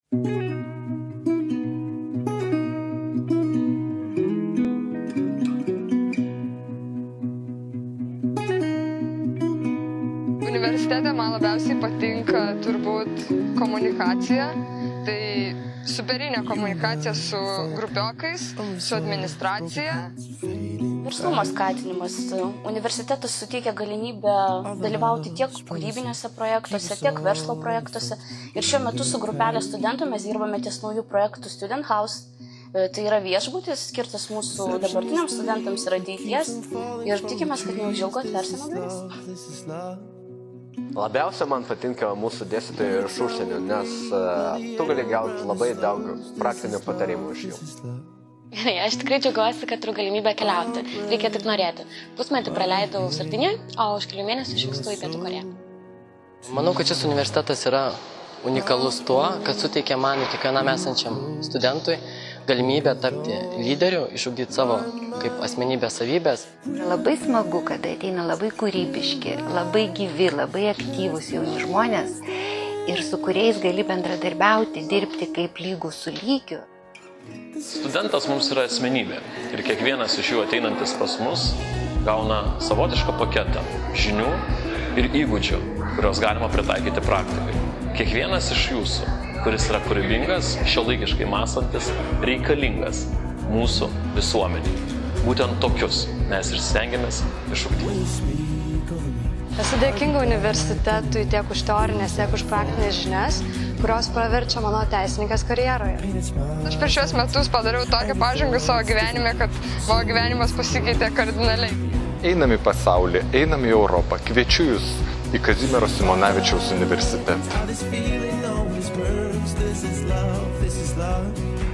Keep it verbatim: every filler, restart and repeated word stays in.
Universitete man labiausiai patinka turbūt komunikacija. Tai superinė komunikacija su grupiokais, su administracija. Verslumo skatinimas. Universitetas suteikia galimybę dalyvauti tiek kūrybinėse projektuose, tiek verslo projektuose. Ir šiuo metu su grupelė studentų mes dirbame ties naujų projektų Student House. Tai yra viešbutis, skirtas mūsų dabartiniams studentams ir ateities. Ir tikimės, kad neužilgo atversime duris. Labiausia man patinka mūsų dėstytojai iš užsienio, nes uh, tu gali gauti labai daug praktinių patarimų iš jų. Gerai, aš tikrai džiaugiuosi, kad turiu galimybę keliauti. Reikia tik norėti. Pusmetį praleidau Sardinijoje, o už kelių mėnesių išvykstu į Pietų Korėją. Manau, kad šis universitetas yra unikalus tuo, kad suteikia man ir kiekvienam esančiam studentui galimybę tapti lyderiu, išugdyti savo kaip asmenybės savybės. Labai smagu, kad ateina labai kūrybiški, labai gyvi, labai aktyvūs jauni žmonės ir su kuriais gali bendradarbiauti, dirbti kaip lygų su lygiu. Studentas mums yra asmenybė ir kiekvienas iš jų ateinantis pas mus gauna savotišką paketą žinių ir įgūdžių, kurios galima pritaikyti praktikai. Kiekvienas iš jūsų, kuris yra kūrybingas, šiuolaikiškai mąstantis, reikalingas mūsų visuomeniai. Būtent tokius mes ir stengiamės išugdyti. Esu dėkinga universitetui tiek už teorinės, tiek už praktinės žinias, kurios praverčia mano teisininkės karjeroje. Aš per šios metus padariau tokią pažangą savo gyvenime, kad mano gyvenimas pasikeitė kardinaliai. Einam į pasaulį, einam į Europą. Kviečiu jūs į Kazimiero Simonavičiaus universitetą.